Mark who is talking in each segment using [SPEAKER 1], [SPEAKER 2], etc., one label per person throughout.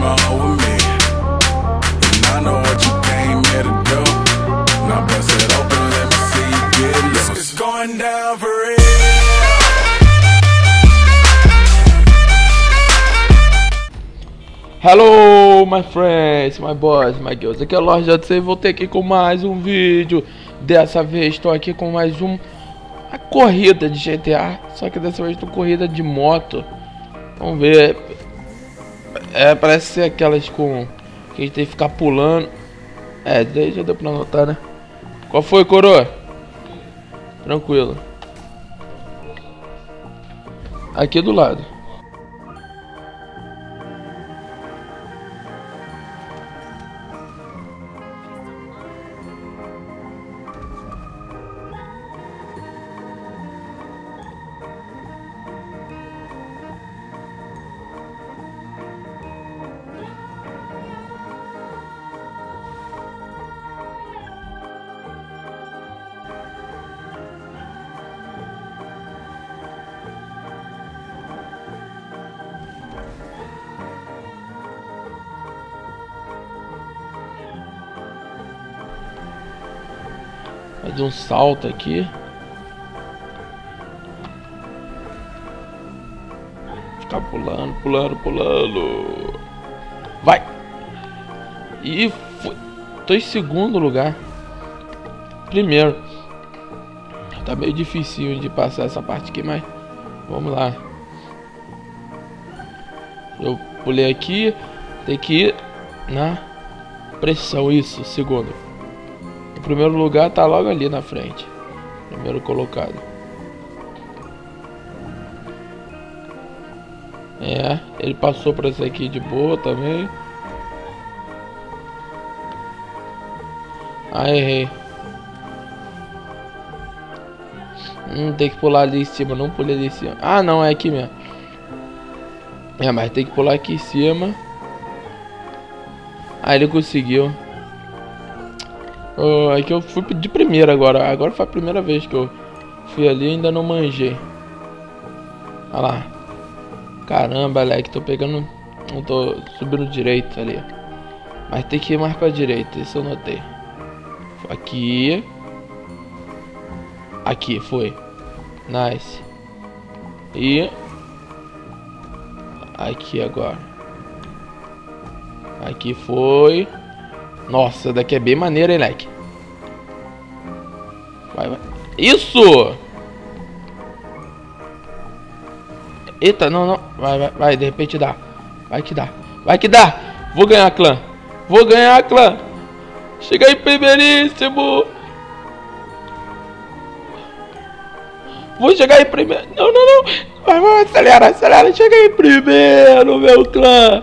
[SPEAKER 1] going over me. And I know what you came here to do. Now bust it open, let me see you get loose. It's going down for real.
[SPEAKER 2] Hello, my friends, my boys, my girls. Aqui é o Lorde JC e voltei aqui com mais um vídeo. Dessa vez estou aqui com mais uma corrida de GTA. Só que dessa vez estou corrida de moto. Vamos ver. Parece ser aquelas com que a gente tem que ficar pulando. Daí já deu pra notar, né? Qual foi, coroa? Tranquilo. Aqui do lado. Fazer um salto aqui. Ficar pulando. Vai! E foi. Tô em segundo lugar. Primeiro. Tá meio difícil de passar essa parte aqui, mas vamos lá. Eu pulei aqui. Tem que ir na pressão. Isso, segundo. O primeiro lugar tá logo ali na frente. Primeiro colocado. Ele passou por esse aqui de boa também. Errei. Tem que pular ali em cima. Não pulei ali em cima. Não, é aqui mesmo. Mas tem que pular aqui em cima. Ele conseguiu. É que eu fui de primeira agora. Agora foi a primeira vez que eu fui ali e ainda não manjei. Olha lá. Caramba, Alec, tô pegando. Não tô subindo direito ali. Mas tem que ir mais pra direita, isso eu notei. Aqui. Aqui, foi. Nice. E aqui agora. Aqui foi. Nossa, daqui é bem maneiro, hein, leque? Vai. Isso! Eita, não. Vai, de repente dá. Vai que dá. Vou ganhar, clã. Chega aí, primeiríssimo. Vou chegar aí primeiro. Não. Vai, acelera. Chega aí primeiro, meu clã.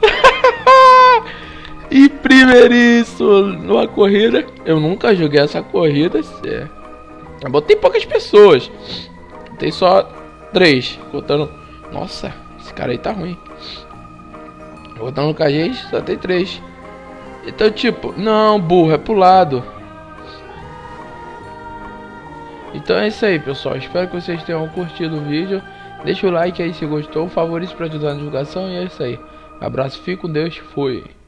[SPEAKER 2] E primeiríssimo numa corrida. Eu nunca joguei essa corrida. Eu botei poucas pessoas. Tem só 3. Contando. Nossa, esse cara aí tá ruim. Contando com a gente, só tem 3. Então, tipo, não, burro, é pro lado. Então é isso aí, pessoal. Espero que vocês tenham curtido o vídeo. Deixa o like aí se gostou. Favorite pra ajudar na divulgação. E é isso aí. Abraço, fique com Deus. Fui.